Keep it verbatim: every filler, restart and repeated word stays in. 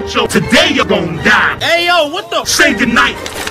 yo, today you're gonna die. Hey, yo, what the? Say goodnight.